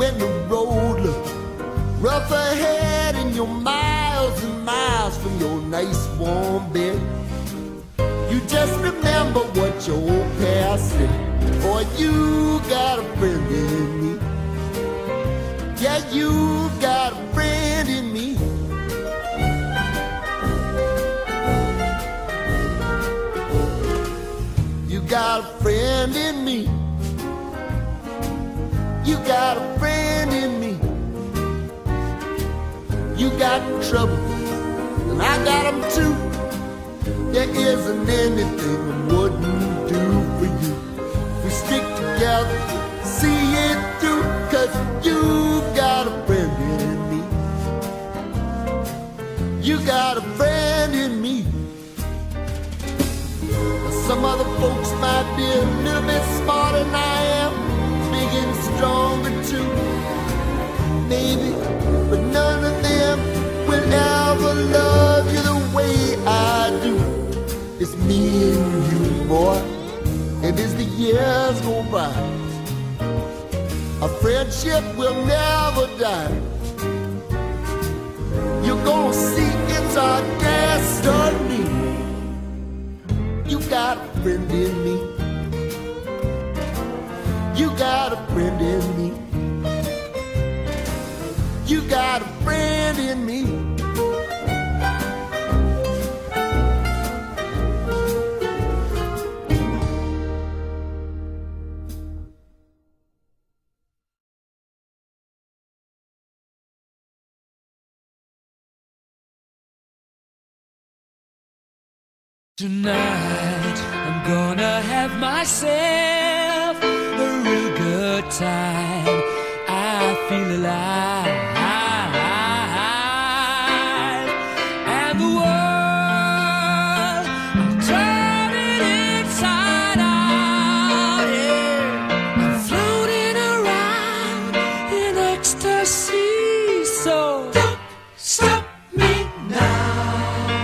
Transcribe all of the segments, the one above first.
when the road looks rough ahead and you're miles and miles from your nice warm bed. You just remember what your old past said. Boy, you got a friend in me. Yeah, you got a friend in me. You got a friend in me. You got a friend in me. You got trouble, and I got them too. There isn't anything I wouldn't do for you. If we stick together, see it through, 'cause you got a friend in me. You got a friend in me. Some other folks might be a little bit smarter than I am, big and stronger too, maybe, but none of them will ever love you the way I do. It's me and you, boy, and as the years go by, our friendship will never die. You're gonna see it's our destiny. You got a friend in me. You got a friend in me. You got a friend in me. Tonight I'm gonna have myself a real good time. I feel alive, and the world, I'm turning inside out. Yeah. I'm floating around in ecstasy. So don't stop me now.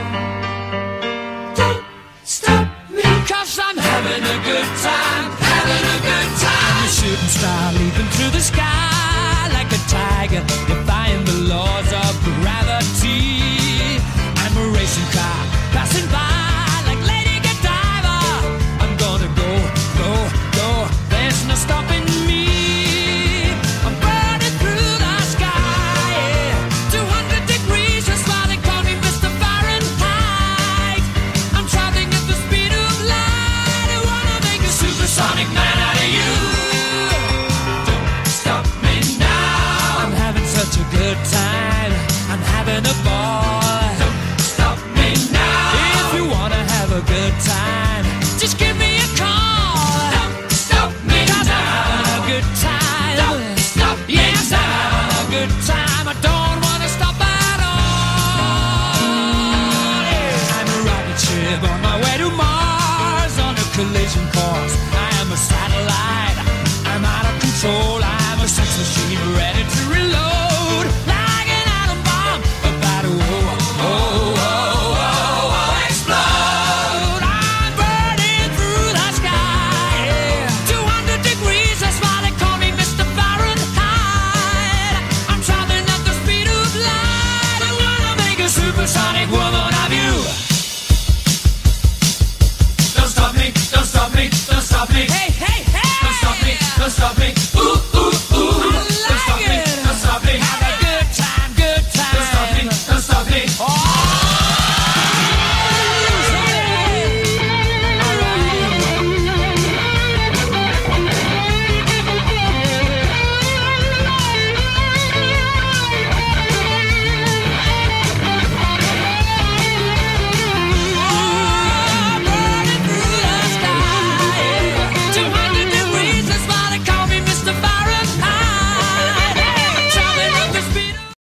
I'm having a good time, having a good time. I'm a shooting star leaping through the sky like a tiger, defying the laws of gravity. I'm a racing car passing by like Lady Godiva. I'm gonna go, go, go. There's no stopping me. I'm burning through the sky, yeah. 200 degrees, just why they call me Mr. Fahrenheit. I'm traveling at the speed of light. Supersonic man out of you. Don't stop me now. I'm having such a good time. I'm having a ball. Don't stop me now. If you wanna have a good time, just give me a call. Don't stop me now. I'm having a good time. Don't stop me now. Yes, I'm having a good time. I don't wanna stop at all. Yeah. I'm a rocket ship on my way to Mars on a collision course. Satellite, I'm out of control. I'm a sex machine ready to reload, like an atom bomb about to explode. I'm burning through the sky, yeah. 200 degrees, that's why they call me Mr. Fahrenheit. I'm traveling at the speed of light. I wanna make a supersonic woman of you. Don't stop me, don't stop me, don't stop me. Hey, hey, hey! Don't stop me, don't stop me.